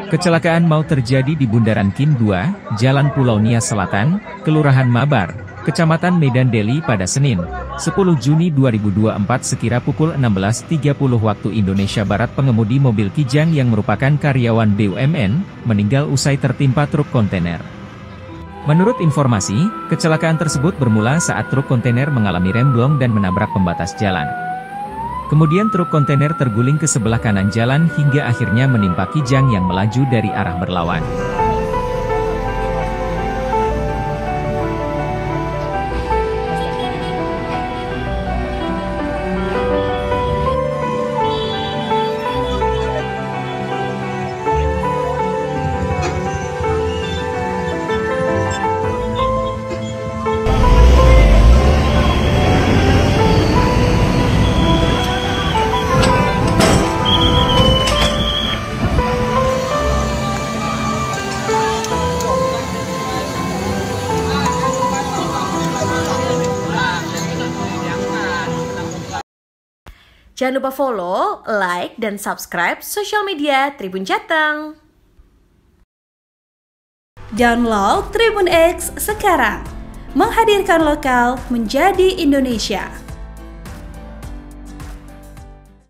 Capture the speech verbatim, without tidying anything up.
Kecelakaan maut terjadi di Bundaran Kim dua, Jalan Pulau Nias Selatan, Kelurahan Mabar, Kecamatan Medan Deli pada Senin, sepuluh Juni dua ribu dua puluh empat sekira pukul enam belas tiga puluh waktu Indonesia Barat. Pengemudi mobil Kijang yang merupakan karyawan B U M N, meninggal usai tertimpa truk kontainer. Menurut informasi, kecelakaan tersebut bermula saat truk kontainer mengalami remblong dan menabrak pembatas jalan. Kemudian truk kontainer terguling ke sebelah kanan jalan hingga akhirnya menimpa Kijang yang melaju dari arah berlawan. Jangan lupa follow, like, dan subscribe sosial media Tribun Jateng. Download Tribun X sekarang, menghadirkan lokal menjadi Indonesia.